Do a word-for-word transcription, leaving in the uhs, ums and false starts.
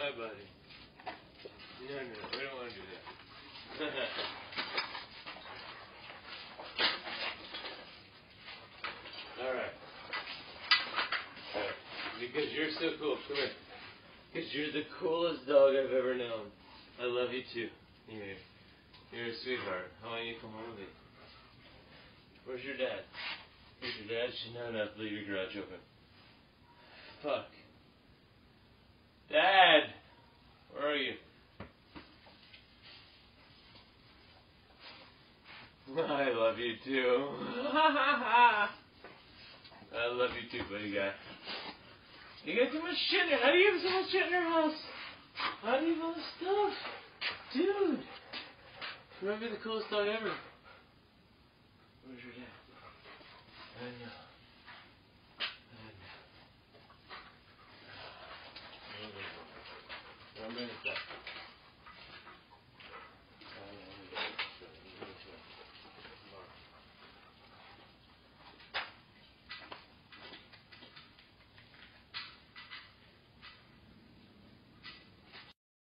Hi, buddy. No, no, we don't want to do that. Alright. Alright. Because you're so cool. Come here. Because you're the coolest dog I've ever known. I love you too. You're, you're a sweetheart. How about you come home with me? Where's your dad? Where's your dad? She's not enough to leave your garage open. Fuck. Dad! Where are you? I love you too. I love you too, buddy guy. You got too much shit in there. How do you have so much shit in your house? How do you have all this stuff? Dude! You might be the coolest dog ever. Where's your dad?